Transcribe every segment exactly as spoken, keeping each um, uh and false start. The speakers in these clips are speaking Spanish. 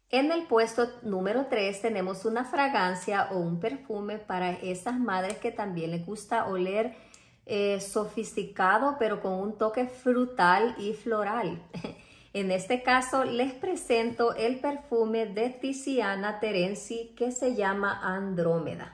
En el puesto número tres tenemos una fragancia o un perfume para esas madres que también les gusta oler eh, sofisticado, pero con un toque frutal y floral. En este caso les presento el perfume de Tiziana Terenzi que se llama Andrómeda.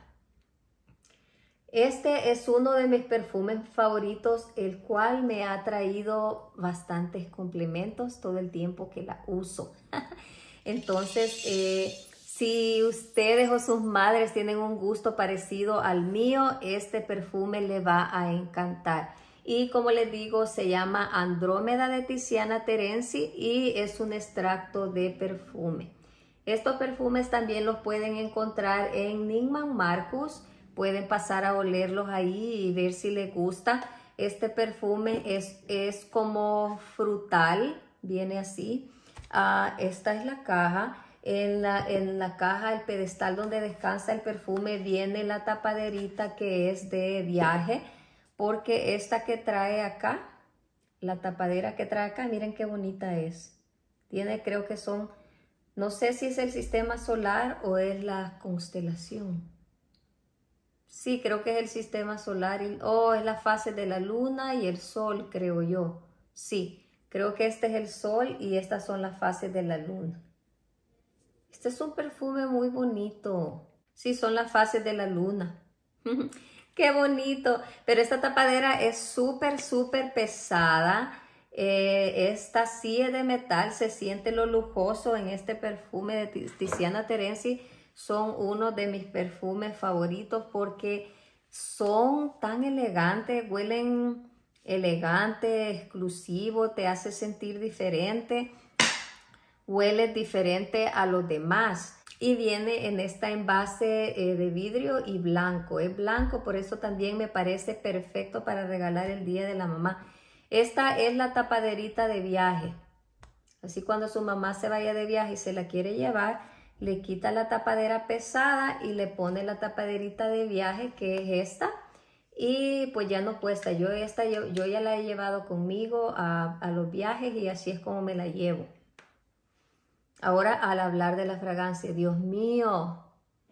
Este es uno de mis perfumes favoritos, el cual me ha traído bastantes complementos todo el tiempo que la uso. Entonces, eh, si ustedes o sus madres tienen un gusto parecido al mío, este perfume le va a encantar. Y como les digo, se llama Andrómeda de Tiziana Terenzi y es un extracto de perfume. Estos perfumes también los pueden encontrar en Neiman Marcus. Pueden pasar a olerlos ahí y ver si les gusta. Este perfume es, es como frutal, viene así. Uh, esta es la caja. En la, en la caja, el pedestal donde descansa el perfume, viene la tapaderita que es de viaje. Porque esta que trae acá, la tapadera que trae acá, miren qué bonita es. Tiene, creo que son, no sé si es el sistema solar o es la constelación. Sí, creo que es el sistema solar, y, oh, es la fase de la luna y el sol, creo yo. Sí, creo que este es el sol y estas son las fases de la luna. Este es un perfume muy bonito. Sí, son las fases de la luna. ¡Qué bonito! Pero esta tapadera es súper, súper pesada. Eh, esta sí es de metal, se siente lo lujoso en este perfume de Tiziana Terenzi. Son uno de mis perfumes favoritos porque son tan elegantes, huelen elegante, exclusivo, te hace sentir diferente, huele diferente a los demás. Y viene en esta envase eh, de vidrio y blanco, es blanco, por eso también me parece perfecto para regalar el día de la mamá. Esta es la tapaderita de viaje, así cuando su mamá se vaya de viaje y se la quiere llevar, le quita la tapadera pesada y le pone la tapaderita de viaje, que es esta, y pues ya no cuesta. Yo esta yo, yo ya la he llevado conmigo a, a los viajes y así es como me la llevo. Ahora, al hablar de la fragancia, Dios mío,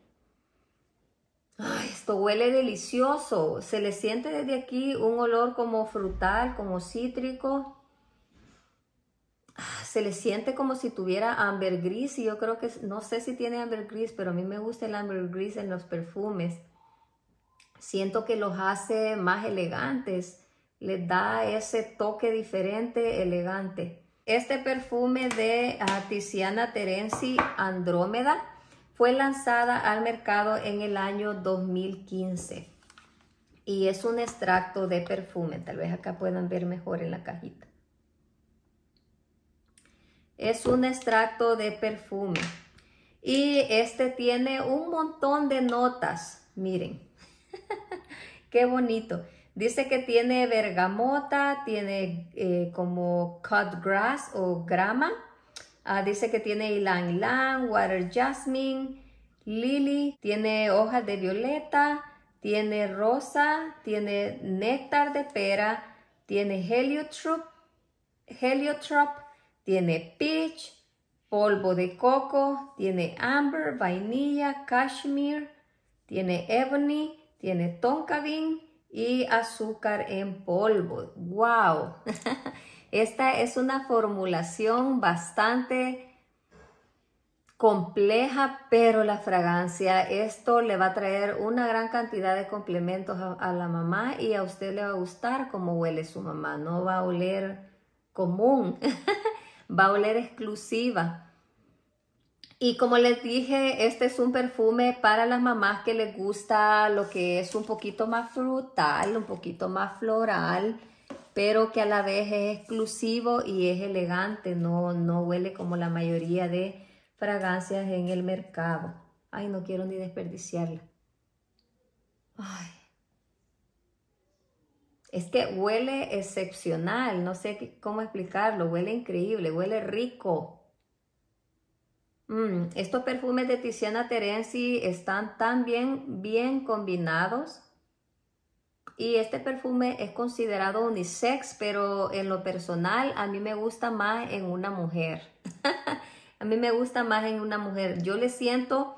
ay, esto huele delicioso. Se le siente desde aquí un olor como frutal, como cítrico. Se le siente como si tuviera ambergris y yo creo que, no sé si tiene ambergris, pero a mí me gusta el ambergris en los perfumes. Siento que los hace más elegantes, les da ese toque diferente, elegante. Este perfume de uh, Tiziana Terenzi, Andrómeda, fue lanzada al mercado en el año dos mil quince y es un extracto de perfume. Tal vez acá puedan ver mejor en la cajita. Es un extracto de perfume y este tiene un montón de notas. Miren, qué bonito. Dice que tiene bergamota, tiene eh, como cut grass o grama. Uh, dice que tiene ylang ylang, water jasmine, lily, tiene hojas de violeta, tiene rosa, tiene néctar de pera, tiene heliotrope, heliotrope, tiene peach, polvo de coco, tiene amber, vainilla, cashmere, tiene ebony, tiene tonka bean y azúcar en polvo. ¡Wow! Esta es una formulación bastante compleja, pero la fragancia, esto le va a traer una gran cantidad de complementos a, a la mamá y a usted le va a gustar cómo huele su mamá. No va a oler común, va a oler exclusiva. Y como les dije, este es un perfume para las mamás que les gusta lo que es un poquito más frutal, un poquito más floral, pero que a la vez es exclusivo y es elegante, no, no huele como la mayoría de fragancias en el mercado. Ay, no quiero ni desperdiciarla. Ay. Es que huele excepcional, no sé cómo explicarlo, huele increíble, huele rico. Mm, estos perfumes de Tiziana Terenzi están tan bien, bien combinados. Y este perfume es considerado unisex, pero en lo personal a mí me gusta más en una mujer. A mí me gusta más en una mujer. Yo le siento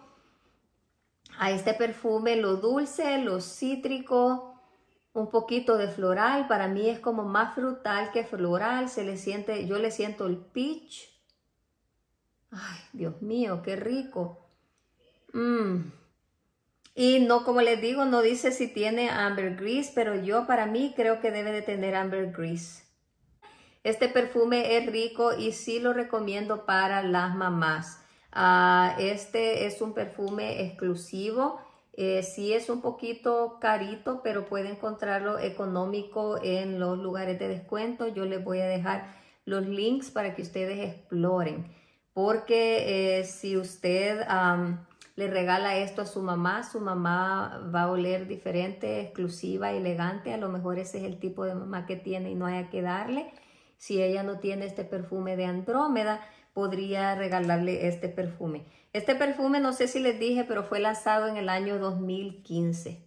a este perfume lo dulce, lo cítrico, un poquito de floral. Para mí es como más frutal que floral. Se le siente, yo le siento el peach. Ay, Dios mío, qué rico. Mm. Y no, como les digo, no dice si tiene ambergris, pero yo para mí creo que debe de tener ambergris. Este perfume es rico y sí lo recomiendo para las mamás. Uh, este es un perfume exclusivo. Eh, sí es un poquito carito, pero puede encontrarlo económico en los lugares de descuento. Yo les voy a dejar los links para que ustedes exploren. Porque eh, si usted um, le regala esto a su mamá, su mamá va a oler diferente, exclusiva, elegante. A lo mejor ese es el tipo de mamá que tiene y no haya que darle. Si ella no tiene este perfume de Andrómeda, podría regalarle este perfume. Este perfume, no sé si les dije, pero fue lanzado en el año dos mil quince.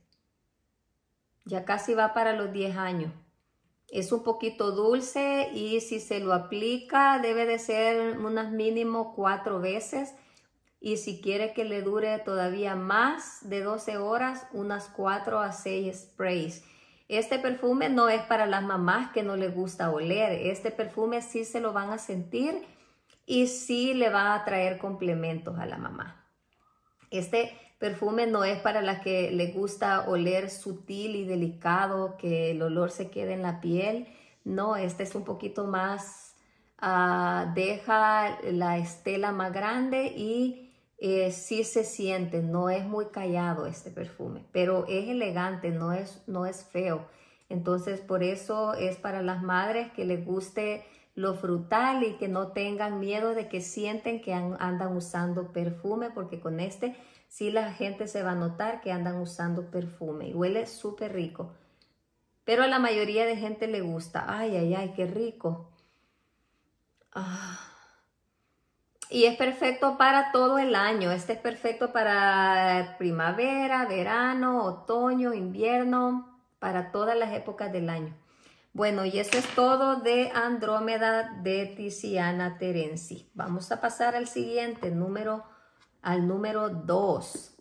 Ya casi va para los diez años. Es un poquito dulce y si se lo aplica debe de ser unas mínimo cuatro veces. Y si quiere que le dure todavía más de doce horas, unas cuatro a seis sprays. Este perfume no es para las mamás que no les gusta oler. Este perfume sí se lo van a sentir y sí le va a traer complementos a la mamá. Este perfume no es para las que les gusta oler sutil y delicado, que el olor se quede en la piel. No, este es un poquito más, uh, deja la estela más grande y Eh, sí se siente, no es muy callado este perfume, pero es elegante, no es, no es feo. Entonces por eso es para las madres que les guste lo frutal y que no tengan miedo de que sienten que an, andan usando perfume, porque con este sí la gente se va a notar que andan usando perfume y huele súper rico. Pero a la mayoría de gente le gusta. Ay, ay, ay, qué rico. Ah. Y es perfecto para todo el año. Este es perfecto para primavera, verano, otoño, invierno, para todas las épocas del año. Bueno, y eso es todo de Andrómeda de Tiziana Terenzi. Vamos a pasar al siguiente, número, al número dos.